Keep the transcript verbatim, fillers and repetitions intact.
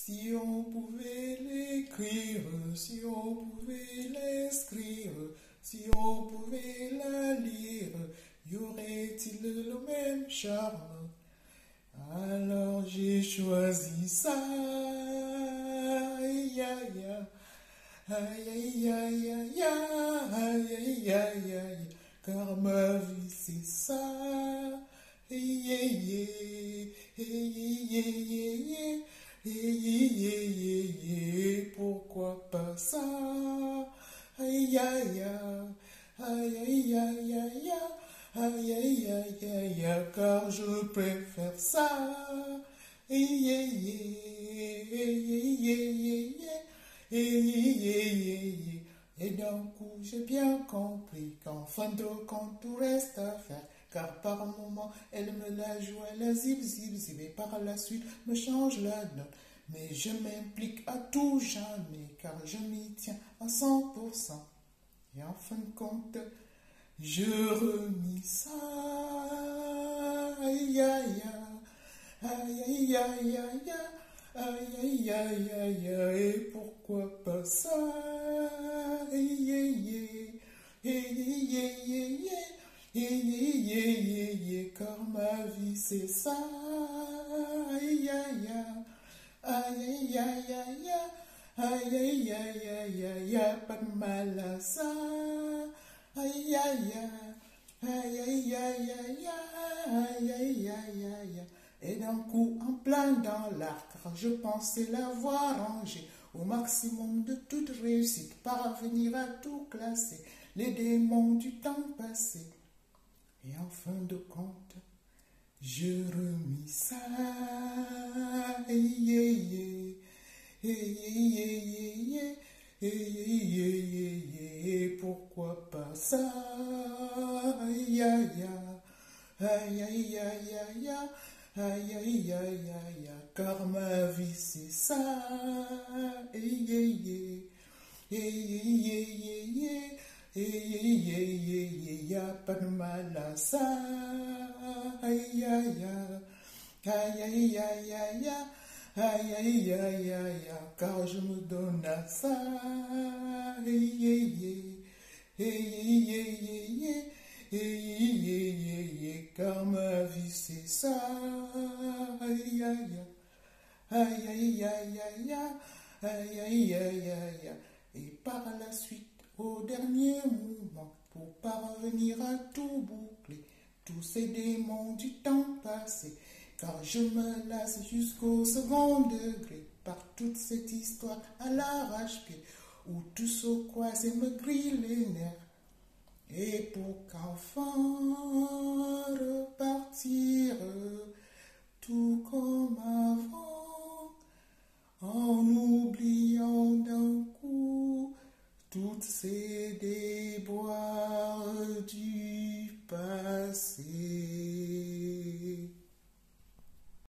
Si on pouvait l'écrire, si on pouvait l'escrire, si on pouvait la lire, y aurait-il le même charme? Alors j'ai choisi ça. Aïe aïe aïe aïe aïe aïe aïe aïe aïe aïe, car ma vie c'est ça. Aïe aïe aïe aïe aïe aïe, pourquoi pas ça? Aïe aïe aïe aïe aïe aïe aïe aïe aïe aïe, car je préfère ça. Aïe aïe aïe aïe aïe. Et d'un coup j'ai bien compris qu'en fin de compte tout reste à faire, car par moment elle me la joue à la zip zip zip et par la suite me change la note. Mais je m'implique à tout jamais, car je m'y tiens à cent pour cent. Et en fin de compte, je remis ça. Aïe aïe aïe aïe aïe aïe aïe aïe aïe aïe aïe, et pourquoi pas ça? Aïe aïe aïe aïe aïe aïe, car ma vie c'est ça. Aïe aïe aïe aïe aïe aïe aïe aïe aïe, pas de mal à ça. Aïe aïe aïe aïe aïe aïe aïe aïe aïe aïe. Et d'un coup en plein dans l'arc, car je pensais l'avoir rangé au maximum de toute réussite, parvenir à tout classer, les démons du temps passé. Et en fin de compte, je remis ça. Aïe aïe aïe aïe aïe, pourquoi pas ça? Aïe aïe aïe aïe aïe aïe aïe aïe aïe, car ma vie c'est ça. Aïe aïe aïe aïe aïe aïe, y a pas de mal à ça. Aïe aïe aïe aïe aïe aïe aïe aïe aïe aïe, car je me donne à ça. Aïe aïe aïe aïe aïe aïe, car ma vie c'est ça. Aïe aïe aïe aïe aïe aïe aïe aïe aïe, et par la suite au dernier moment, pour parvenir à tout boucler, tous ces démons du temps passé, car je me lasse jusqu'au second degré par toute cette histoire à l'arrache-pied, où tout se croise et me grille les nerfs. Et pour qu'enfin repartir tout comme avant, en oubliant d'un coup toutes ces déboires.